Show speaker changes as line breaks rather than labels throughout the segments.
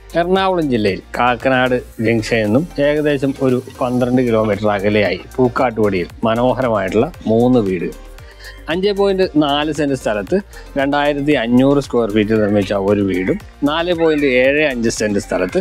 എറണാകുളം ജില്ലയിൽ കാക്കനാട് ജംഗ്ഷനിൽ നിന്നും ഏകദേശം ഒരു 12 കിലോമീറ്റർ അകലെയായി പൂക്കാട്ടുപടിയിൽ മനോഹരമായിട്ടുള്ള 3 വീടുകൾ. 5.4 സെൻറ്റ് സ്ഥലത്ത് 2500 സ്ക്വയർ ഫീറ്റ് നിർമ്മിച്ച ഒരു വീടും 4.75 സെൻറ്റ് സ്ഥലത്ത്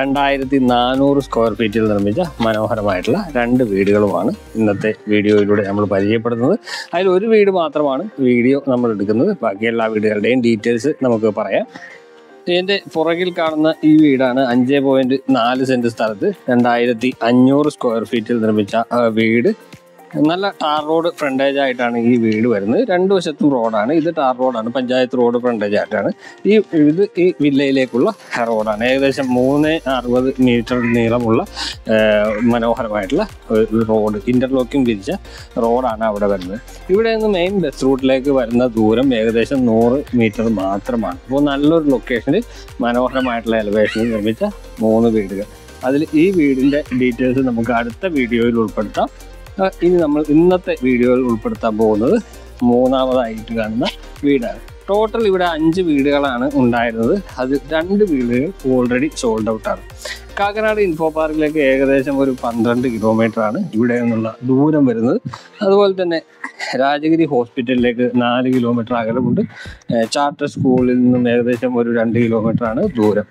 2400 സ്ക്വയർ ഫീറ്റിൽ നിർമ്മിച്ച മനോഹരമായിട്ടുള്ള 2 വീടുകളുമാണ് ഇന്നത്തെ വീഡിയോയിലൂടെ നമ്മൾ പരിചയപ്പെടുന്നത്. അതിൽ ഒരു വീട് മാത്രമാണ് വീഡിയോ നമ്മൾ എടുക്കുന്നത്. ബാക്കി എല്ലാ വീടുകളുടെയും ഡീറ്റെയിൽസ് നമുക്ക് പറയാം. ഇതിൻ്റെ പുറകിൽ കാണുന്ന ഈ വീടാണ് 5.4 സെൻറ്റ് സ്ഥലത്ത് 2500 സ്ക്വയർ ഫീറ്റിൽ നിർമ്മിച്ച വീട്. നല്ല ടാർ റോഡ് ഫ്രണ്ടേജ് ആയിട്ടാണ് ഈ വീട് വരുന്നത്. 2 വശത്തും റോഡാണ്. ഇത് ടാർ റോഡാണ്, പഞ്ചായത്ത് റോഡ് ഫ്രണ്ടേജ് ആയിട്ടാണ് ഈ വില്ലയിലേക്കുള്ള റോഡാണ്. ഏകദേശം 360 മീറ്റർ നീളമുള്ള മനോഹരമായിട്ടുള്ള റോഡ്, ഇന്റർലോക്കിംഗ് വിരിച്ച റോഡാണ് അവിടെ വരുന്നത്. ഇവിടെ നിന്ന് മെയിൻ ബസ് റൂട്ടിലേക്ക് വരുന്ന ദൂരം ഏകദേശം 100 മീറ്റർ മാത്രമാണ്. അപ്പോൾ നല്ലൊരു ലൊക്കേഷനിൽ മനോഹരമായിട്ടുള്ള എലിവേഷനിൽ നിർമ്മിച്ച 3 വീടുകൾ. അതിൽ ഈ വീടിൻ്റെ ഡീറ്റെയിൽസ് നമുക്ക് അടുത്ത വീഡിയോയിൽ ഉൾപ്പെടുത്താം. ഇനി നമ്മൾ ഇന്നത്തെ വീഡിയോയിൽ ഉൾപ്പെടുത്താൻ പോകുന്നത് 3ാമതായിട്ട് കാണുന്ന വീടാണ്. ടോട്ടൽ ഇവിടെ 5 വീടുകളാണ് ഉണ്ടായിരുന്നത്. അത് 2 വീടുകൾ ഓൾറെഡി സോൾഡ് ഔട്ടാണ്. കാക്കനാട് ഇൻഫോ പാർക്കിലേക്ക് ഏകദേശം ഒരു 12 കിലോമീറ്ററാണ് ഇവിടെ നിന്നുള്ള ദൂരം വരുന്നത്. അതുപോലെ തന്നെ രാജഗിരി ഹോസ്പിറ്റലിലേക്ക് 4 കിലോമീറ്റർ അകലമുണ്ട്. ചാർട്ടർ സ്കൂളിൽ നിന്നും ഏകദേശം ഒരു 2 കിലോമീറ്ററാണ് ദൂരം.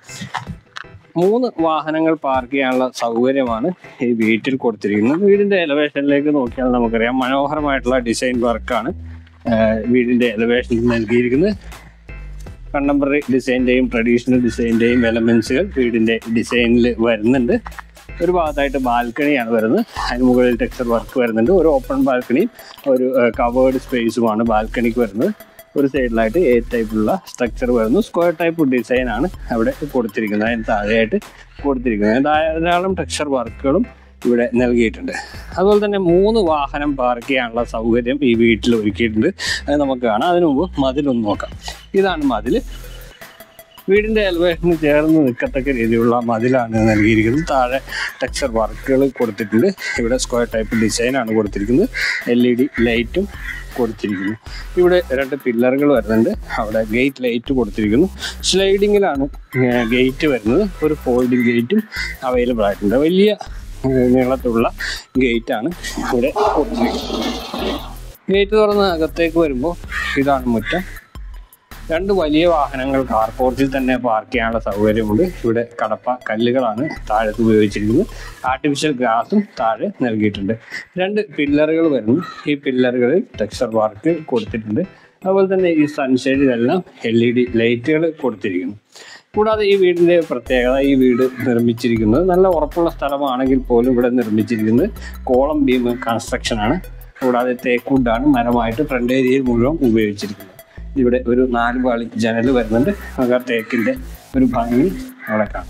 3 വാഹനങ്ങൾ പാർക്ക് ചെയ്യാനുള്ള സൗകര്യമാണ് ഈ വീട്ടിൽ കൊടുത്തിരിക്കുന്നത്. വീടിൻ്റെ എലവേഷനിലേക്ക് നോക്കിയാൽ നമുക്കറിയാം, മനോഹരമായിട്ടുള്ള ഡിസൈൻ വർക്കാണ് വീടിൻ്റെ എലവേഷനിൽ നൽകിയിരിക്കുന്നത്. കണ്ടംപററി ഡിസൈൻ്റെയും ട്രഡീഷണൽ ഡിസൈൻ്റെയും എലമെൻസുകൾ വീടിൻ്റെ ഡിസൈനിൽ വരുന്നുണ്ട്. ഒരു ഭാഗത്തായിട്ട് ബാൽക്കണിയാണ് വരുന്നത്. അതിന് മുകളിൽ ടെക്സ്ചർ വർക്ക് വരുന്നുണ്ട്. ഒരു ഓപ്പൺ ബാൽക്കണിയും ഒരു കവേർഡ് സ്പേസുമാണ് ബാൽക്കണിക്ക് വരുന്നത്. ഒരു സൈഡിലായിട്ട് ടൈപ്പുള്ള സ്ട്രക്ചർ വരുന്നു. സ്ക്വയർ ടൈപ്പ് ഡിസൈനാണ് അവിടെ കൊടുത്തിരിക്കുന്നത്. അതിന് താഴെയായിട്ട് കൊടുത്തിരിക്കുന്നത് ധാരാളം ടെക്സ്ചർ വർക്കുകളും ഇവിടെ നൽകിയിട്ടുണ്ട്. അതുപോലെ തന്നെ 3 വാഹനം പാർക്ക് ചെയ്യാനുള്ള സൗകര്യം ഈ വീട്ടിൽ ഒരുക്കിയിട്ടുണ്ട്. അത് നമുക്ക് കാണാം. അതിനു മുമ്പ് മതിലൊന്ന് നോക്കാം. ഇതാണ് മതിൽ. വീടിൻ്റെ എലിവേഷന് ചേർന്ന് നിൽക്കത്തക്ക രീതിയിലുള്ള മതിലാണ് നൽകിയിരിക്കുന്നത്. താഴെ ടെക്സ്ചർ വർക്കുകൾ കൊടുത്തിട്ടുണ്ട്. ഇവിടെ സ്ക്വയർ ടൈപ്പ് ഡിസൈനാണ് കൊടുത്തിരിക്കുന്നത്. LED ലൈറ്റും കൊടുത്തിരിക്കുന്നു. ഇവിടെ 2 പില്ലറുകൾ വരുന്നുണ്ട്. അവിടെ ഗേറ്റ് ലൈറ്റ് കൊടുത്തിരിക്കുന്നു. സ്ലൈഡിങ്ങിലാണ് ഗേറ്റ് വരുന്നത്. ഒരു ഫോൾഡിംഗ് ഗേറ്റും അവൈലബിൾ ആയിട്ടുണ്ട്. വലിയ നീളത്തിലുള്ള ഗേറ്റാണ് ഇവിടെ കൊടുത്തിരിക്കുന്നത്. ഗേറ്റ് തുറന്ന് അകത്തേക്ക് വരുമ്പോൾ ഇതാണ് മുറ്റം. 2 വലിയ വാഹനങ്ങൾ കാർ പോർച്ചിൽ തന്നെ പാർക്ക് ചെയ്യാനുള്ള സൗകര്യമുണ്ട്. ഇവിടെ കടപ്പ കല്ലുകളാണ് താഴത്ത് ഉപയോഗിച്ചിരിക്കുന്നത്. ആർട്ടിഫിഷ്യൽ ഗ്രാസും താഴെ നൽകിയിട്ടുണ്ട്. 2 പില്ലറുകൾ വരുന്നു. ഈ പില്ലറുകളിൽ ടെക്സ്ചർ വർക്ക് കൊടുത്തിട്ടുണ്ട്. അതുപോലെ തന്നെ ഈ സൺഷെയ്ഡിലെല്ലാം LED ലൈറ്റുകൾ കൊടുത്തിരിക്കുന്നു. കൂടാതെ ഈ വീടിൻ്റെ പ്രത്യേകത, ഈ വീട് നിർമ്മിച്ചിരിക്കുന്നത് നല്ല ഉറപ്പുള്ള സ്ഥലമാണെങ്കിൽ പോലും ഇവിടെ നിർമ്മിച്ചിരിക്കുന്നത് കോളം ബീം കൺസ്ട്രക്ഷനാണ്. കൂടാതെ തേക്കുഡാണ് മരമായിട്ട് ഫ്രണ്ട് ഏരിയയിൽ മുഴുവൻ ഉപയോഗിച്ചിരിക്കുന്നത്. ഇവിടെ ഒരു 4 പാളി ജനൽ വരുന്നുണ്ട്. തേക്കിൻ്റെ ഒരു ഭംഗി അവിടെ കാണാം.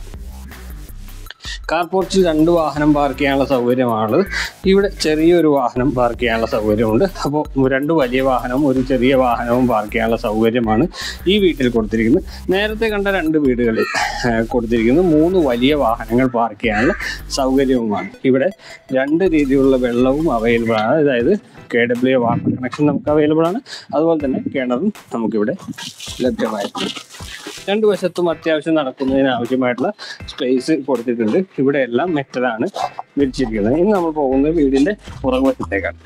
കാർ പോർച്ചിൽ 2 വാഹനം പാർക്ക് ചെയ്യാനുള്ള സൗകര്യമാണ്. ഇവിടെ ചെറിയൊരു വാഹനം പാർക്ക് ചെയ്യാനുള്ള സൗകര്യമുണ്ട്. അപ്പോൾ 2 വലിയ വാഹനവും ഒരു ചെറിയ വാഹനവും പാർക്ക് ചെയ്യാനുള്ള സൗകര്യമാണ് ഈ വീട്ടിൽ കൊടുത്തിരിക്കുന്നത്. നേരത്തെ കണ്ട 2 വീടുകളിൽ കൊടുത്തിരിക്കുന്നത് 3 വലിയ വാഹനങ്ങൾ പാർക്ക് ചെയ്യാനുള്ള സൗകര്യവുമാണ്. ഇവിടെ 2 രീതിയിലുള്ള വെള്ളവും അവൈലബിൾ ആണ്. അതായത് KWA വാട്ടർ കണക്ഷൻ നമുക്ക് അവൈലബിൾ ആണ്. അതുപോലെ തന്നെ കിണറും നമുക്കിവിടെ ലഭ്യമായിട്ടുണ്ട്. 2 വശത്തും അത്യാവശ്യം നടക്കുന്നതിന് ആവശ്യമായിട്ടുള്ള സ്പേസ് കൊടുത്തിട്ടുണ്ട്. ഇവിടെ എല്ലാം മെറ്റലാണ് വിരിച്ചിരിക്കുന്നത്. ഇനി നമ്മൾ പോകുന്നത് വീടിൻ്റെ പുറകുവശത്തേക്കാണ്.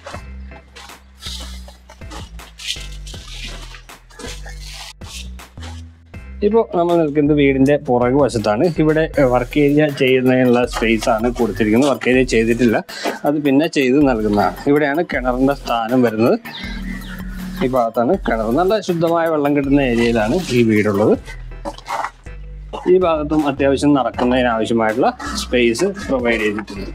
ഇപ്പോൾ നമ്മൾ നിൽക്കുന്നത് വീടിൻ്റെ പുറകു വശത്താണ്. ഇവിടെ വർക്ക് ഏരിയ ചെയ്യുന്നതിനുള്ള സ്പേസ് ആണ് കൊടുത്തിരിക്കുന്നത്. വർക്ക് ഏരിയ ചെയ്തിട്ടില്ല, അത് പിന്നെ ചെയ്ത് നൽകുന്നതാണ്. ഇവിടെയാണ് കിണറിൻ്റെ സ്ഥാനം വരുന്നത്. ഈ ഭാഗത്താണ് കിണർ. നല്ല ശുദ്ധമായ വെള്ളം കിട്ടുന്ന ഏരിയയിലാണ് ഈ വീടുള്ളത്. ഈ ഭാഗത്തും അത്യാവശ്യം നടക്കുന്നതിനാവശ്യമായിട്ടുള്ള സ്പേസ് പ്രൊവൈഡ് ചെയ്തിട്ടുണ്ട്.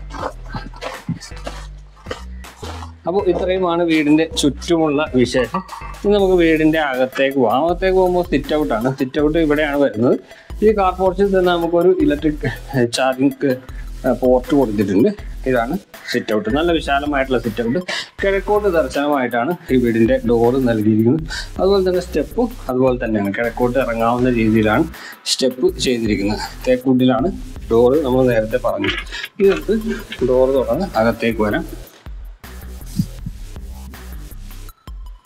അപ്പോൾ ഇത്രയുമാണ് വീടിൻ്റെ ചുറ്റുമുള്ള വിശേഷം. ഇനി നമുക്ക് വീടിൻ്റെ അകത്തേക്ക് പോകാം. അകത്തേക്ക് പോകുമ്പോൾ സിറ്റ് ഔട്ടാണ്. സിറ്റ് ഔട്ട് ഇവിടെയാണ് വരുന്നത്. ഈ കാർ പോർച്ചിൽ തന്നെ നമുക്കൊരു ഇലക്ട്രിക് ചാർജിങ് പോർട്ട് കൊടുത്തിട്ടുണ്ട്. ഇതാണ് സിറ്റ് ഔട്ട്. നല്ല വിശാലമായിട്ടുള്ള സിറ്റ് ഔട്ട്. കിഴക്കോട്ട് ദർശനമായിട്ടാണ് ഈ വീടിൻ്റെ ഡോറ് നൽകിയിരിക്കുന്നത്. അതുപോലെ തന്നെ സ്റ്റെപ്പും അതുപോലെ തന്നെയാണ്. കിഴക്കോട്ട് ഇറങ്ങാവുന്ന രീതിയിലാണ് സ്റ്റെപ്പ് ചെയ്തിരിക്കുന്നത്. തേക്കുഡിലാണ് ഡോറ് നമ്മൾ നേരത്തെ പറഞ്ഞു. ഇതിനകത്ത് ഡോറ് തുറന്ന് അകത്തേക്ക് വരാം.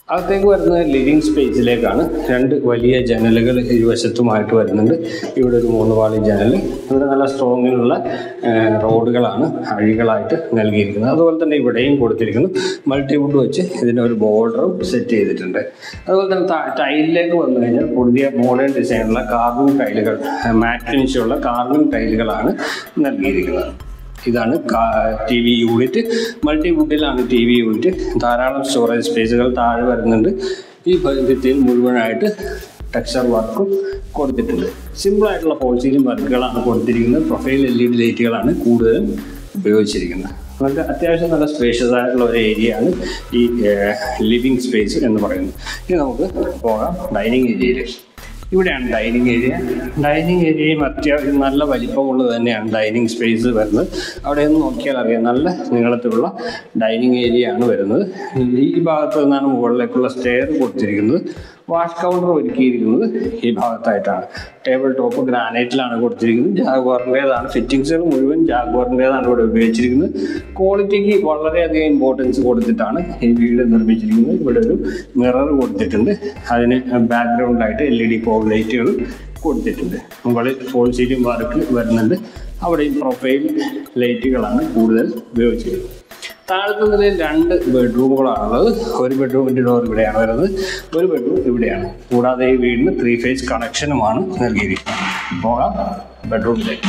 അകത്തേക്ക് വരുന്നത് ലിവിങ് സ്പേസിലേക്കാണ്. 2 വലിയ ജനലുകൾ ഇരുവശത്തുമായിട്ട് വരുന്നുണ്ട്. ഇവിടെ ഒരു 3 പാളി ജനൽ. ഇവിടെ നല്ല സ്ട്രോങ്ങിലുള്ള റോഡുകളാണ് അഴികളായിട്ട് നൽകിയിരിക്കുന്നത്. അതുപോലെ തന്നെ ഇവിടെയും കൊടുത്തിരിക്കുന്നു. മൾട്ടിവുഡ് വെച്ച് ഇതിൻ്റെ ഒരു ബോർഡറും സെറ്റ് ചെയ്തിട്ടുണ്ട്. അതുപോലെ തന്നെ ടൈലിലേക്ക് വന്നു കഴിഞ്ഞാൽ പുതിയ മോഡേൺ ഡിസൈനുള്ള കാർബൺ ടൈലുകൾ, മാറ്റ് ഫിനിഷുള്ള കാർബൺ ടൈലുകളാണ് നൽകിയിരിക്കുന്നത്. ഇതാണ് TV യൂണിറ്റ്. മൾട്ടിവുഡിലാണ് TV യൂണിറ്റ്. ധാരാളം സ്റ്റോറേജ് സ്പേസുകൾ താഴെ വരുന്നുണ്ട്. ഈ ഭിത്തിയിൽ മുഴുവനായിട്ട് ടെക്സ്ചർ വർക്കും കൊടുത്തിട്ടുണ്ട്. സിമ്പിളായിട്ടുള്ള ഫോൾ സീലിംഗ് വർക്കുകളാണ് കൊടുത്തിരിക്കുന്നത്. പ്രൊഫൈൽ LED ലൈറ്റുകളാണ് കൂടുതലും ഉപയോഗിച്ചിരിക്കുന്നത്. നമുക്ക് അത്യാവശ്യം നല്ല സ്പേഷ്യസ് ആയിട്ടുള്ള ഒരു ഏരിയ ആണ് ഈ ലിവിങ് സ്പേസ് എന്ന് പറയുന്നത്. ഇനി നമുക്ക് പോകാം ഡൈനിങ് ഏരിയയിലേക്ക്. ഇവിടെയാണ് ഡൈനിങ് ഏരിയ. ഡൈനിങ് ഏരിയയും അത്യാവശ്യം നല്ല വലിപ്പമുള്ളത് തന്നെയാണ് ഡൈനിങ് സ്പേസ് വരുന്നത്. അവിടെ നിന്ന് നോക്കിയാൽ അറിയാം നല്ല നീളത്തിലുള്ള ഡൈനിങ് ഏരിയ ആണ് വരുന്നത്. ഈ ഭാഗത്ത് നിന്നാണ് മുകളിലേക്കുള്ള സ്റ്റെയർ കൊടുത്തിരിക്കുന്നത്. വാഷ് കൗണ്ടർ ഒരുക്കിയിരിക്കുന്നത് ഈ ഭാഗത്തായിട്ടാണ്. ടേബിൾ ടോപ്പ് ഗ്രാനൈറ്റിലാണ് കൊടുത്തിരിക്കുന്നത്. ജാഗ്വാറിൻ്റേതാണ്. ഫിറ്റിങ്സുകൾ മുഴുവൻ ജാഗ്വാറിൻ്റേതാണ് ഇവിടെ ഉപയോഗിച്ചിരിക്കുന്നത്. ക്വാളിറ്റിക്ക് വളരെയധികം ഇമ്പോർട്ടൻസ് കൊടുത്തിട്ടാണ് ഈ വീട് നിർമ്മിച്ചിരിക്കുന്നത്. ഇവിടെ ഒരു മിറർ കൊടുത്തിട്ടുണ്ട്. അതിന് ബാക്ക്ഗ്രൗണ്ടായിട്ട് LED ഫോഗ് ലൈറ്റുകൾ കൊടുത്തിട്ടുണ്ട്. മുകളിൽ ഫോൾ സീലിംഗ് വർക്ക് വരുന്നുണ്ട്. അവിടെയും പ്രൊഫൈൽ ലൈറ്റുകളാണ് കൂടുതൽ ഉപയോഗിച്ചിരിക്കുന്നത്. താഴത്തെ നിലയിൽ 2 ബെഡ്റൂമുകളാണുള്ളത്. ഒരു ബെഡ്റൂമിൻ്റെ ഡോർ ഇവിടെയാണ് വരുന്നത്, ഒരു ബെഡ്റൂം ഇവിടെയാണ്. കൂടാതെ ഈ വീടിന് 3 ഫേസ് കണക്ഷനുമാണ് നൽകിയിരിക്കുന്നത്. പോകാം ബെഡ്റൂമിലേക്ക്.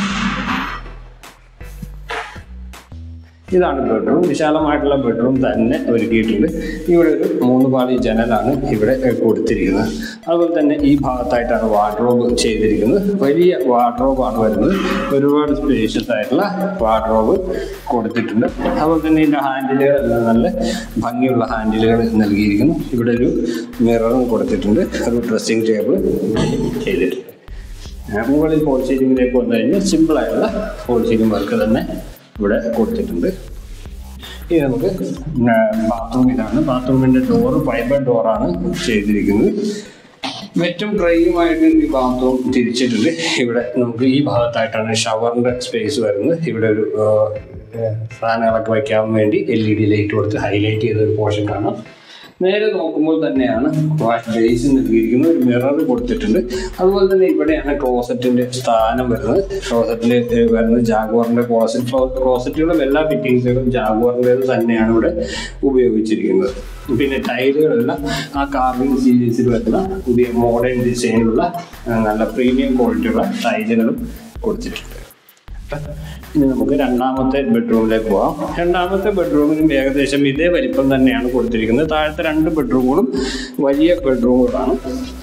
ഇതാണ് ബെഡ്റൂം. വിശാലമായിട്ടുള്ള ബെഡ്റൂം തന്നെ ഒരുക്കിയിട്ടുണ്ട്. ഇവിടെ ഒരു 3 പാളി ജനലാണ് ഇവിടെ കൊടുത്തിരിക്കുന്നത്. അതുപോലെ തന്നെ ഈ ഭാഗത്തായിട്ടാണ് വാർഡ്രോബ് ചെയ്തിരിക്കുന്നത്. വലിയ വാർഡ്രോബാണ് വരുന്നത്. ഒരുപാട് സ്പേഷ്യസ് ആയിട്ടുള്ള വാർഡ്രോബ് കൊടുത്തിട്ടുണ്ട്. അതുപോലെ തന്നെ ഇതിൻ്റെ ഹാൻഡിലുകൾ നല്ല ഭംഗിയുള്ള ഹാൻഡിലുകൾ നൽകിയിരിക്കുന്നു. ഇവിടെ ഒരു മിററും കൊടുത്തിട്ടുണ്ട്. ഒരു ഡ്രസ്സിംഗ് ടേബിൾ ചെയ്തിട്ടുണ്ട്. മുകളിൽ ഫോൾ സീലിംഗിലേക്ക് വന്നു കഴിഞ്ഞാൽ സിമ്പിളായിട്ടുള്ള ഫോൾ സീലിംഗ് വർക്ക് തന്നെ ഇവിടെ കൊടുത്തിട്ടുണ്ട്. ഇനി നമുക്ക് ബാത്റൂം ഇതാണ്. ബാത്റൂമിൻ്റെ ഡോറ് ഫൈബർ ഡോറാണ് ചെയ്തിരിക്കുന്നത്. വെറ്റും ഡ്രൈയുമായിട്ട് ഈ ബാത്റൂം തിരിച്ചിട്ടുണ്ട്. ഇവിടെ നമുക്ക് ഈ ഭാഗത്തായിട്ടാണ് ഷവറിൻ്റെ സ്പേസ് വരുന്നത്. ഇവിടെ ഒരു സാധനങ്ങളൊക്കെ വയ്ക്കാൻ വേണ്ടി LED ലൈറ്റ് കൊടുത്ത് ഹൈലൈറ്റ് ചെയ്തൊരു പോർഷൻ കാണാം. നേരെ നോക്കുമ്പോൾ തന്നെയാണ് വാഷ് ബേസിൻ നൽകിയിരിക്കുന്നത്. ഒരു മിറർ കൊടുത്തിട്ടുണ്ട്. അതുപോലെ തന്നെ ഇവിടെയാണ് ക്ലോസറ്റിൻ്റെ സ്ഥാനം വരുന്നത്. ക്ലോസറ്റിൽ വരുന്നത് ജാഗ്വാറിൻ്റെ ക്ലോസറ്റുകളും എല്ലാ ഫിറ്റിങ്സുകളും ജാഗ്വാറിൻ്റേത് തന്നെയാണ് ഇവിടെ ഉപയോഗിച്ചിരിക്കുന്നത്. പിന്നെ ടൈലുകളെല്ലാം ആ കാർബൺ സീരീസിൽ വരുന്ന പുതിയ മോഡേൺ ഡിസൈനിലുള്ള നല്ല പ്രീമിയം ക്വാളിറ്റിയുള്ള ടൈലുകളും കൊടുത്തിട്ടുണ്ട്. ഇനി നമുക്ക് രണ്ടാമത്തെ ബെഡ്റൂമിലേക്ക് പോകാം. രണ്ടാമത്തെ ബെഡ്റൂമിനും ഏകദേശം ഇതേ വലിപ്പം തന്നെയാണ് കൊടുത്തിരിക്കുന്നത്. താഴത്തെ 2 ബെഡ്റൂമുകളും വലിയ ബെഡ്റൂമുകളാണ്.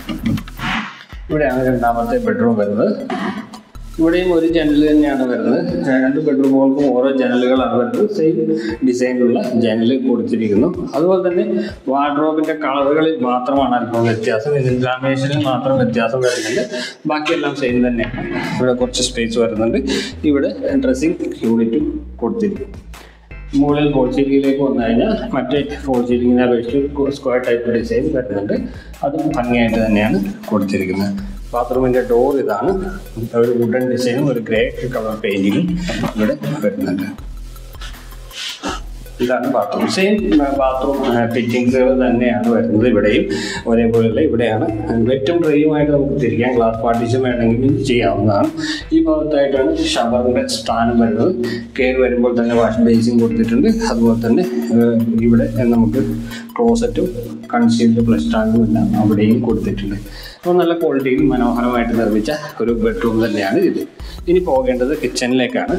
ഇവിടെയാണ് രണ്ടാമത്തെ ബെഡ്റൂം വരുന്നത്. ഇവിടെയും ഒരു ജനൽ തന്നെയാണ് വരുന്നത്. 2 ബെഡ്റൂമുകൾക്കും ഓരോ ജനലുകളാണ് വരുന്നത്. സെയിം ഡിസൈനിലുള്ള ജനൽ കൊടുത്തിരിക്കുന്നു. അതുപോലെ തന്നെ വാർഡ്രോബിൻ്റെ കളറുകളിൽ മാത്രമാണ് അല്പം വ്യത്യാസം. ഇതിൽ ലാമിനേഷനിൽ മാത്രം വ്യത്യാസം വരുന്നുണ്ട്. ബാക്കിയെല്ലാം സെയിം തന്നെയാണ്. ഇവിടെ കുറച്ച് സ്പേസ് വരുന്നുണ്ട്. ഇവിടെ ഡ്രസ്സിംഗ് യൂണിറ്റും കൊടുത്തിരിക്കുന്നു. മുകളിൽ ഫോൾ സീലിംഗിലേക്ക് വന്നു കഴിഞ്ഞാൽ മറ്റേ ഫോൾ സീലിംഗിനെ അപേക്ഷിച്ച് സ്ക്വയർ ടൈപ്പ് ഡിസൈൻ വരുന്നുണ്ട്. അതും ഭംഗിയായിട്ട് തന്നെയാണ് കൊടുത്തിരിക്കുന്നത്. ബാത്റൂമിൻ്റെ ഡോർ ഇതാണ്. ഒരു വുഡൻ ഡിസൈനും ഒരു ഗ്രേ കളർ പെയിൻറ്റിങ്ങും ഇവിടെ വരുന്നുണ്ട്. ഇതാണ് ബാത്റൂം. സെയിം ബാത്റൂം ഫിറ്റിങ്സുകൾ തന്നെയാണ് വരുന്നത്. ഇവിടെയും ഒരേപോലെയുള്ള ഇവിടെയാണ് വെറ്റും ഡ്രൈയുമായിട്ട് നമുക്ക് തിരിക്കാം. ഗ്ലാസ് പാർട്ടീഷൻ വേണമെങ്കിൽ ചെയ്യാവുന്നതാണ്. ഈ ഭാഗത്തായിട്ടാണ് ഷവറിൻ്റെ സ്ഥാനം വരുന്നത്. കയറി വരുമ്പോൾ തന്നെ വാഷ് ബേസിൻ കൊടുത്തിട്ടുണ്ട്. അതുപോലെ തന്നെ ഇവിടെ നമുക്ക് ക്ലോസറ്റും കൺസീൽഡ് ഫ്ലഷ് ടാങ്കും എല്ലാം അവിടെയും കൊടുത്തിട്ടുണ്ട്. അപ്പോൾ നല്ല ക്വാളിറ്റിയിൽ മനോഹരമായിട്ട് നിർമ്മിച്ച ഒരു ബെഡ്റൂം തന്നെയാണ് ഇത്. ഇനി പോകേണ്ടത് കിച്ചണിലേക്കാണ്.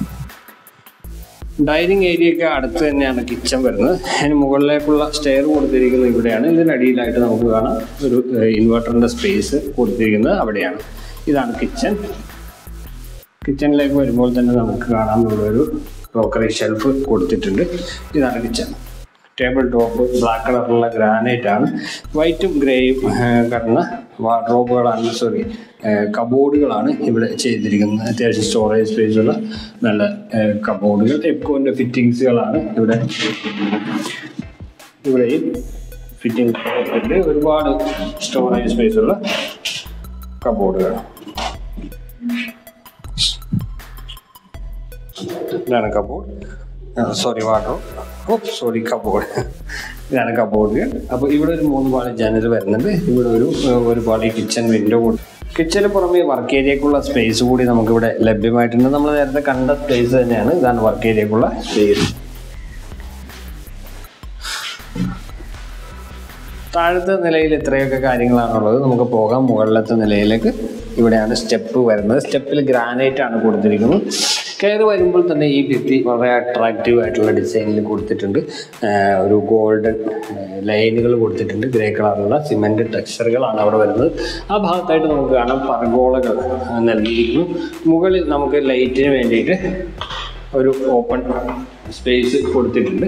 ഡൈനിങ് ഏരിയയ്ക്ക് അടുത്ത് തന്നെയാണ് കിച്ചൺ വരുന്നത്. അതിന് മുകളിലേക്കുള്ള സ്റ്റെയർ കൊടുത്തിരിക്കുന്നത് ഇവിടെയാണ്. ഇതിനടിയിലായിട്ട് നമുക്ക് കാണാം ഒരു ഇൻവെർട്ടറിൻ്റെ സ്പേസ് കൊടുത്തിരിക്കുന്നത് അവിടെയാണ്. ഇതാണ് കിച്ചൺ. കിച്ചണിലേക്ക് വരുമ്പോൾ തന്നെ നമുക്ക് കാണാം ഇവിടെ ഒരു ക്രോക്കറി ഷെൽഫ് കൊടുത്തിട്ടുണ്ട്. ഇതാണ് കിച്ചൺ. ടേബിൾ ടോപ്പ് ബ്ലാക്ക് കളറുള്ള ഗ്രാനൈറ്റ് ആണ്. വൈറ്റും ഗ്രേയും കടന്ന വാർഡ്രോബുകളാണ്, കബോർഡുകളാണ് ഇവിടെ ചെയ്തിരിക്കുന്നത്. അത്യാവശ്യം സ്റ്റോറേജ് സ്പേസുള്ള നല്ല കബോർഡുകൾ. എപ്കോൻ്റെ ഫിറ്റിങ്സുകളാണ് ഇവിടെയും ഫിറ്റിംഗ് ഉണ്ട്. ഒരുപാട് സ്റ്റോറേജ് സ്പേസുള്ള കബോർഡുകൾ. ഇതാണ് കബോർഡ്. കബോർഡ്. ഇതാണ് കബോർഡ്. അപ്പോൾ ഇവിടെ ഒരു 3 പാളി ജനൽ വരുന്നുണ്ട്. ഇവിടെ ഒരു പാളി കിച്ചൺ വിൻഡോ കൂടി. കിച്ചന് പുറമെ വർക്ക് ഏരിയക്കുള്ള സ്പേസ് കൂടി നമുക്കിവിടെ ലഭ്യമായിട്ടുണ്ട്. നമ്മൾ നേരത്തെ കണ്ട സ്പേസ് തന്നെയാണ്. ഇതാണ് വർക്ക് ഏരിയക്കുള്ള സ്പേസ്. താഴത്തെ നിലയിൽ ഇത്രയൊക്കെ കാര്യങ്ങളാണുള്ളത്. നമുക്ക് പോകാം മുകളിലത്തെ നിലയിലേക്ക്. ഇവിടെയാണ് സ്റ്റെപ്പ് വരുന്നത്. സ്റ്റെപ്പിൽ ഗ്രാനൈറ്റ് ആണ് കൊടുത്തിരിക്കുന്നത്. കയറി വരുമ്പോൾ തന്നെ ഈ ഭിത്തി വളരെ അട്രാക്റ്റീവ് ആയിട്ടുള്ള ഡിസൈനിൽ കൊടുത്തിട്ടുണ്ട്. ഒരു ഗോൾഡൻ ലൈനുകൾ കൊടുത്തിട്ടുണ്ട്. ഗ്രേ കളറുള്ള സിമെൻറ്റ് ടെക്സ്ചറുകളാണ് അവിടെ വരുന്നത്. ആ ഭാഗത്തായിട്ട് നമുക്ക് കാണാം പർഗോളകൾ നൽകിയിരിക്കുന്നു. മുകളിൽ നമുക്ക് ലൈറ്റിന് വേണ്ടിയിട്ട് ഒരു ഓപ്പൺ സ്പേസ് കൊടുത്തിട്ടുണ്ട്.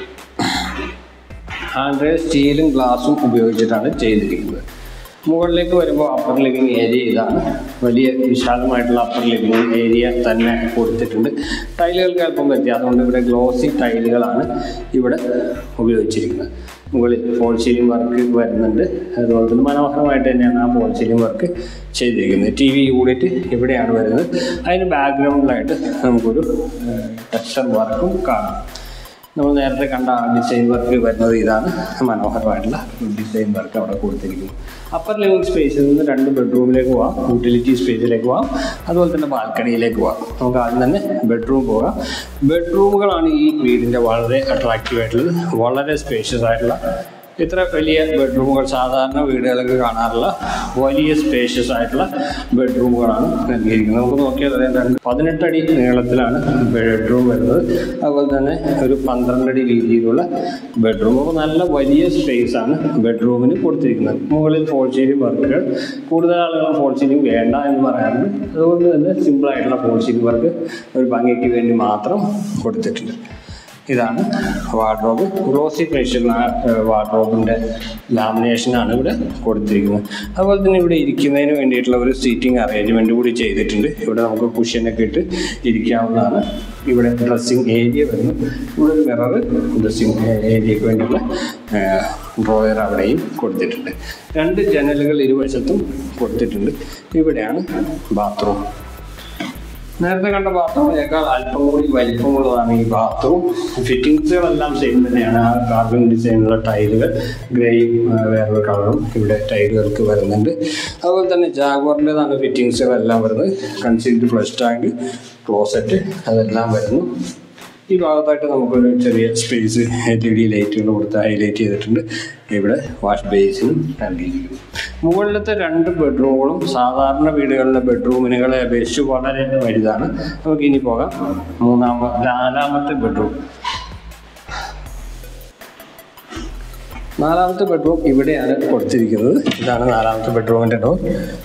ഹാൻഡ് റെയിൽ സ്റ്റീലും ഗ്ലാസും ഉപയോഗിച്ചിട്ടാണ് ചെയ്തിരിക്കുന്നത്. മുകളിലേക്ക് വരുമ്പോൾ അപ്പർ ലിവിങ് ഏരിയ ഇതാണ്. വലിയ വിശാലമായിട്ടുള്ള അപ്പർ ലിവിങ് ഏരിയ തന്നെ കൊടുത്തിട്ടുണ്ട്. ടൈലുകൾക്ക് അല്പം വ്യത്യാസമുണ്ട്. ഇവിടെ ഗ്ലോസി ടൈലുകളാണ് ഇവിടെ ഉപയോഗിച്ചിരിക്കുന്നത്. മുകളിൽ ഫോൾ സീലിംഗ് വർക്ക് വരുന്നുണ്ട്. അതുപോലെ തന്നെ മനോഹരമായിട്ട് തന്നെയാണ് ആ ഫോൾ സീലിംഗ് വർക്ക് ചെയ്തിരിക്കുന്നത്. TV യൂണിറ്റ് ഇവിടെയാണ് വരുന്നത്. അതിന് ബാക്ക്ഗ്രൗണ്ടിലായിട്ട് നമുക്കൊരു ടെക്സ്ചർ വർക്കും കാണാം. നമ്മൾ നേരത്തെ കണ്ട ആ ഡിസൈൻ വർക്ക് വരുന്നത് ഇതാണ്. മനോഹരമായിട്ടുള്ള ഡിസൈൻ വർക്ക് അവിടെ കൊടുത്തിരിക്കുന്നു. അപ്പർ ലിവിങ് സ്പേസിൽ നിന്ന് 2 ബെഡ്റൂമിലേക്ക് പോകാം. യൂട്ടിലിറ്റി സ്പേസിലേക്ക് പോകാം. അതുപോലെ തന്നെ ബാൽക്കണിയിലേക്ക് പോകാം. നമുക്ക് ആദ്യം തന്നെ ബെഡ്റൂം പോകാം. ബെഡ്റൂമുകളാണ് ഈ വീടിൻ്റെ വളരെ അട്രാക്റ്റീവ് ആയിട്ടുള്ളത്. വളരെ സ്പേഷ്യസ് ആയിട്ടുള്ള ഇത്ര വലിയ ബെഡ്റൂമുകൾ സാധാരണ വീടുകളൊക്കെ കാണാറുള്ള വലിയ സ്പേഷ്യസ് ആയിട്ടുള്ള ബെഡ്റൂമുകളാണ് നൽകിയിരിക്കുന്നത്. നമുക്ക് നോക്കിയാൽ അറിയാം 18 അടി നീളത്തിലാണ് ബെഡ്റൂം വരുന്നത്. അതുപോലെ തന്നെ ഒരു 12 അടി വീതിയിലുള്ള ബെഡ്റൂം. അപ്പോൾ നല്ല വലിയ സ്പേസാണ് ബെഡ്റൂമിന് കൊടുത്തിരിക്കുന്നത്. മുകളിൽ ഫോൾ സീലിംഗ് വർക്കുകൾ. കൂടുതൽ ആളുകൾ ഫോൾ സീലിംഗ് വേണ്ട എന്ന് പറയാറുണ്ട്. അതുകൊണ്ട് തന്നെ സിമ്പിളായിട്ടുള്ള ഫോൾ സീലിംഗ് വർക്ക് ഒരു ഭംഗിക്ക് വേണ്ടി മാത്രം കൊടുത്തിട്ടുണ്ട്. ഇതാണ് വാർഡ്രോബ്. ഗ്ലോസി ഫിനിഷിലുള്ള വാർഡ്രോബിൻ്റെ ലാമിനേഷനാണ് ഇവിടെ കൊടുത്തിരിക്കുന്നത്. അതുപോലെ തന്നെ ഇവിടെ ഇരിക്കുന്നതിന് വേണ്ടിയിട്ടുള്ള ഒരു സീറ്റിംഗ് അറേഞ്ച്മെൻറ്റ് കൂടി ചെയ്തിട്ടുണ്ട്. ഇവിടെ നമുക്ക് കുഷ്യനൊക്കെ ഇട്ട് ഇരിക്കാവുന്നതാണ്. ഇവിടെ ഡ്രസ്സിങ് ഏരിയ വരുന്നു. ഇവിടെ ഒരു മിറർ ഡ്രസ്സിങ് ഏരിയയ്ക്ക് വേണ്ടിയുള്ള ഡ്രോയർ അവിടെയും കൊടുത്തിട്ടുണ്ട്. 2 ജനലുകൾ ഇരുവശത്തും കൊടുത്തിട്ടുണ്ട്. ഇവിടെയാണ് ബാത്റൂം. നേരത്തെ കണ്ട ബാത്റൂമിനേക്കാൾ അല്പം കൂടി വലിപ്പമുള്ളതാണ് ഈ ബാത്റൂം. ഫിറ്റിങ്സുകളെല്ലാം സെയിം തന്നെയാണ്. ആ കാർബൺ ഡിസൈനുള്ള ടൈലുകൾ ഗ്രേയും വേറൊരു കളറും ഇവിടെ ടൈലുകൾക്ക് വരുന്നുണ്ട്. അതുപോലെ തന്നെ ജാഗ്വാറിൻ്റെതാണ് ഫിറ്റിങ്സുകളെല്ലാം വരുന്നത്. കൺസീൽഡ് ഫ്ലഷ് ടാങ്ക്, ക്ലോസറ്റ് അതെല്ലാം വരുന്നു. ഈ ഭാഗത്തായിട്ട് നമുക്കൊരു ചെറിയ സ്പേസ് LED ലൈറ്റുകൾ കൊടുത്ത് ഹൈലൈറ്റ് ചെയ്തിട്ടുണ്ട്. ഇവിടെ വാഷ് ബേസിനും നൽകിയിരിക്കുന്നു. മുകളിലത്തെ 2 ബെഡ്റൂമുകളും സാധാരണ വീടുകളിലെ ബെഡ്റൂമിനുകളെ അപേക്ഷിച്ച് വളരെ വലുതാണ്. നമുക്ക് ഇനി പോകാം 4ാമത്തെ ബെഡ്റൂം. 4ാമത്തെ ബെഡ്റൂം ഇവിടെയാണ് കൊടുത്തിരിക്കുന്നത്. ഇതാണ് 4ാമത്തെ ബെഡ്റൂമിൻ്റെ ഡോർ.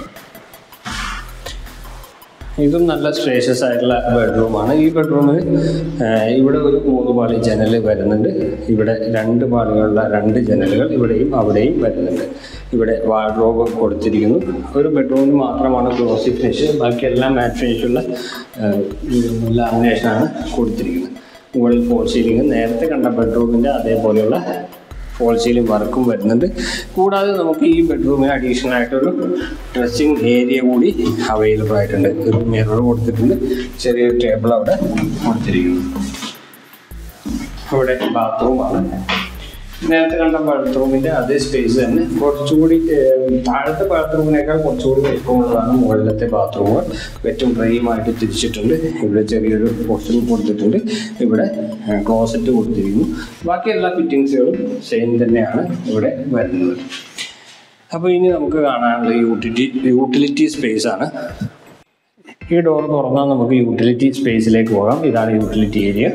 ഇതും നല്ല സ്പേഷ്യസ് ആയിട്ടുള്ള ബെഡ്റൂമാണ്. ഈ ബെഡ്റൂമിൽ ഇവിടെ ഒരു 3 പാളി ജനൽ വരുന്നുണ്ട്. ഇവിടെ 2 പാളികളുള്ള 2 ജനലുകൾ ഇവിടെയും അവിടെയും വരുന്നുണ്ട്. ഇവിടെ വാർഡ്രോബ് കൊടുത്തിരിക്കുന്നു. ഒരു ബെഡ്റൂമിന് മാത്രമാണ് ഗ്ലോസി ഫിനിഷ്. ബാക്കിയെല്ലാം മാറ്റ് ഫിനിഷുള്ള ലാമിനേഷനാണ് കൊടുത്തിരിക്കുന്നത്. മുകളിൽ ഫോൾ സീലിംഗ് നേരത്തെ കണ്ട ബെഡ്റൂമിൻ്റെ അതേപോലെയുള്ള ഫോൾ സീലിംഗ് വർക്കും വരുന്നുണ്ട്. കൂടാതെ നമുക്ക് ഈ ബെഡ്റൂമിന് അഡീഷണൽ ആയിട്ടൊരു ഡ്രസ്സിങ് ഏരിയ കൂടി അവൈലബിൾ ആയിട്ടുണ്ട്. ഒരു മിറർ കൊടുത്തിട്ടുണ്ട്. ചെറിയൊരു ടേബിൾ അവിടെ കൊടുത്തിരിക്കുന്നു. ഇവിടെ ബാത്റൂമാണ്. നേരത്തെ കണ്ട ബാത്റൂമിൻ്റെ അതേ സ്പേസ് തന്നെ. കുറച്ചുകൂടി താഴത്തെ ബാത്റൂമിനേക്കാൾ കുറച്ചുകൂടി വലിപ്പമുള്ളതാണ് മുകളിലത്തെ ബാത്റൂമുകൾ. വെറ്റും ഡ്രൈയുമായിട്ട് തിരിച്ചിട്ടുണ്ട്. ഇവിടെ ചെറിയൊരു പോർഷൻ കൊടുത്തിട്ടുണ്ട്. ഇവിടെ ക്ലോസറ്റ് കൊടുത്തിരിക്കുന്നു. ബാക്കി എല്ലാ ഫിറ്റിങ്സുകളും സെയിം തന്നെയാണ് ഇവിടെ വരുന്നത്. അപ്പോൾ ഇനി നമുക്ക് കാണാനുള്ള യൂട്ടിലിറ്റി സ്പേസ് ആണ്. ഈ ഡോർ തുറന്നാൽ നമുക്ക് യൂട്ടിലിറ്റി സ്പേസിലേക്ക് പോകാം. ഇതാണ് യൂട്ടിലിറ്റി ഏരിയ.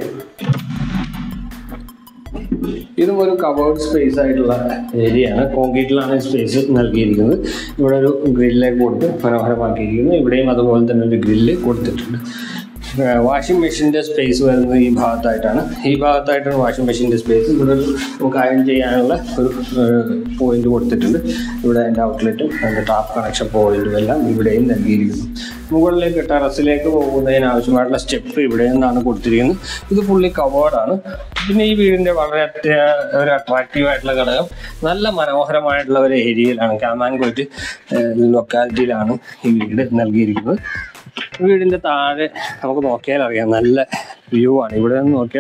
ഇതും ഒരു കവേർഡ് സ്പേസ് ആയിട്ടുള്ള ഏരിയയാണ്. കോൺക്രീറ്റിലാണ് സ്പേസ് നൽകിയിരിക്കുന്നത്. ഇവിടെ ഒരു ഗ്രില്ലേക്ക് കൊടുത്ത് മനോഹരമാക്കിയിരിക്കുന്നു. ഇവിടെയും അതുപോലെ തന്നെ ഒരു ഗ്രില്ല് കൊടുത്തിട്ടുണ്ട്. വാഷിംഗ് മെഷീൻ്റെ സ്പേസ് വരുന്നത് ഈ ഭാഗത്തായിട്ടാണ്. ഈ ഭാഗത്തായിട്ടാണ് വാഷിംഗ് മെഷീൻ്റെ സ്പേസ്. ഇവിടെ നമുക്ക് അയൺ ചെയ്യാനുള്ള ഒരു പോയിന്റ് കൊടുത്തിട്ടുണ്ട്. ഇവിടെ അതിൻ്റെ ഔട്ട്ലെറ്റും അതിൻ്റെ ടാപ്പ് കണക്ഷൻ പോയിന്റും എല്ലാം ഇവിടെയും നൽകിയിരിക്കുന്നു. മുകളിലേക്ക് ടെറസിലേക്ക് പോകുന്നതിന് ആവശ്യമായിട്ടുള്ള സ്റ്റെപ്പ് ഇവിടെ നിന്നാണ് കൊടുത്തിരിക്കുന്നത്. ഇത് ഫുള്ളി കവേർഡാണ്. പിന്നെ ഈ വീടിൻ്റെ വളരെ ഒരു അട്രാക്റ്റീവ് ആയിട്ടുള്ള ഘടകം നല്ല മനോഹരമായിട്ടുള്ള ഒരു ഏരിയയിലാണ്, കാമാൻകോട്ട് ലൊക്കാലിറ്റിയിലാണ് ഈ വീട് നൽകിയിരിക്കുന്നത്. വീടിൻ്റെ താഴെ നമുക്ക് നോക്കിയാൽ അറിയാം നല്ല വ്യൂ ആണ്. ഇവിടെ നിന്ന് നോക്കിയാൽ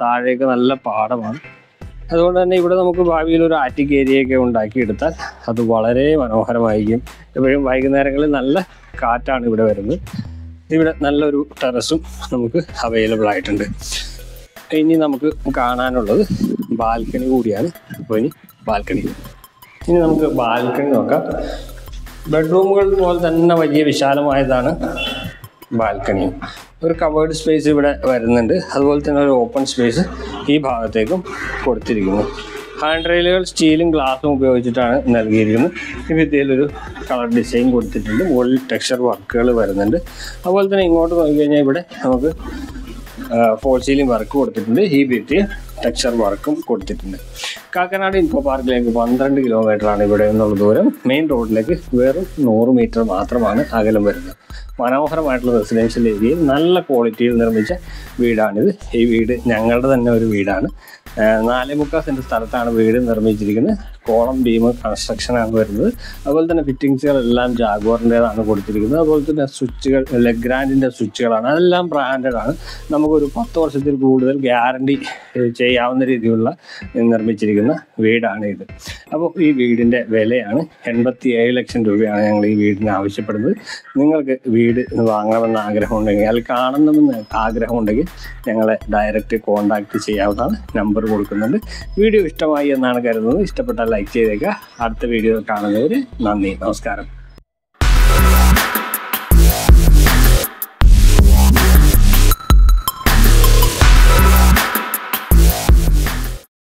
താഴേക്ക് നല്ല പാടമാണ്. അതുകൊണ്ട് തന്നെ ഇവിടെ നമുക്ക് ഭാവിയിൽ ഒരു ആറ്റിക് ഏരിയയൊക്കെ ഉണ്ടാക്കിയെടുത്താൽ അത് വളരെ മനോഹരമായിരിക്കും. എപ്പോഴും വൈകുന്നേരങ്ങളിൽ നല്ല കാറ്റാണ് ഇവിടെ വരുന്നത്. ഇവിടെ നല്ലൊരു ടെറസും നമുക്ക് അവൈലബിൾ ആയിട്ടുണ്ട്. ഇനി നമുക്ക് കാണാനുള്ളത് ബാൽക്കണി കൂടിയാണ്. അപ്പോൾ ഇനി നമുക്ക് ബാൽക്കണി നോക്കാം. ബെഡ്റൂമുകൾ പോലെ തന്നെ വലിയ വിശാലമായതാണ് ബാൽക്കണി. ഒരു കവേർഡ് സ്പേസ് ഇവിടെ വരുന്നുണ്ട്. അതുപോലെ തന്നെ ഒരു ഓപ്പൺ സ്പേസ് ഈ ഭാഗത്തേക്കും കൊടുത്തിരിക്കുന്നു. ഹാൻഡ് റെയിലുകൾ സ്റ്റീലും ഗ്ലാസും ഉപയോഗിച്ചിട്ടാണ് നൽകിയിരിക്കുന്നത്. ഈ ഭിത്തിയിലൊരു കളർ ഡിസൈൻ കൊടുത്തിട്ടുണ്ട്. മുകളിൽ ടെക്സ്ചർ വർക്കുകൾ വരുന്നുണ്ട്. അതുപോലെ തന്നെ ഇങ്ങോട്ട് നോക്കിക്കഴിഞ്ഞാൽ ഇവിടെ നമുക്ക് ഫോൾ സീലിംഗ് വർക്ക് കൊടുത്തിട്ടുണ്ട്. ഈ ഭിത്തിയിൽ ടെക്സ്ചർ വർക്കും കൊടുത്തിട്ടുണ്ട്. കാക്കനാട് ഇൻഫോ പാർക്കിലേക്ക് 12 കിലോമീറ്ററാണ് ഇവിടെ നിന്നുള്ള ദൂരം. മെയിൻ റോഡിലേക്ക് വെറും 100 മീറ്റർ മാത്രമാണ് അകലം വരുന്നത്. മനോഹരമായിട്ടുള്ള റെസിഡൻഷ്യൽ ഏരിയയിൽ നല്ല ക്വാളിറ്റിയിൽ നിർമ്മിച്ച വീടാണിത്. ഈ വീട് ഞങ്ങളുടെ തന്നെ ഒരു വീടാണ്. 4.25 സെൻറ്റ് സ്ഥലത്താണ് വീട് നിർമ്മിച്ചിരിക്കുന്നത്. കോളം ബീം കൺസ്ട്രക്ഷനാണ് വരുന്നത്. അതുപോലെ തന്നെ ഫിറ്റിങ്സുകളെല്ലാം ജാഗ്വാറിൻ്റെതാണ് കൊടുത്തിരിക്കുന്നത്. അതുപോലെ തന്നെ സ്വിച്ചുകൾ ലെഗ്രാൻഡിൻ്റെ സ്വിച്ചുകളാണ്. അതെല്ലാം ബ്രാൻഡഡാണ്. നമുക്കൊരു 10 വർഷത്തിൽ കൂടുതൽ ഗ്യാരണ്ടി ചെയ്യാവുന്ന രീതിയിലുള്ള നിർമ്മിച്ചിരിക്കുന്ന വീടാണ് ഇത്. അപ്പോൾ ഈ വീടിൻ്റെ വിലയാണ് 87 ലക്ഷം രൂപയാണ് ഞങ്ങൾ ഈ വീടിന് ആവശ്യപ്പെടുന്നത്. നിങ്ങൾക്ക് വീട് വാങ്ങണമെന്ന് ആഗ്രഹമുണ്ടെങ്കിൽ അല്ലെങ്കിൽ കാണണമെന്ന് ആഗ്രഹമുണ്ടെങ്കിൽ ഞങ്ങളെ ഡയറക്റ്റ് കോൺടാക്റ്റ് ചെയ്യാവുന്നതാണ്. നമ്പർ കൊടുക്കുന്നുണ്ട്. വീഡിയോ ഇഷ്ടമായി എന്നാണ് കരുതുന്നത്. ഇഷ്ടപ്പെട്ടാൽ ലൈക്ക് ചെയ്തേക്കുക. അടുത്ത വീഡിയോ കാണുന്നവർ നന്ദി, നമസ്കാരം.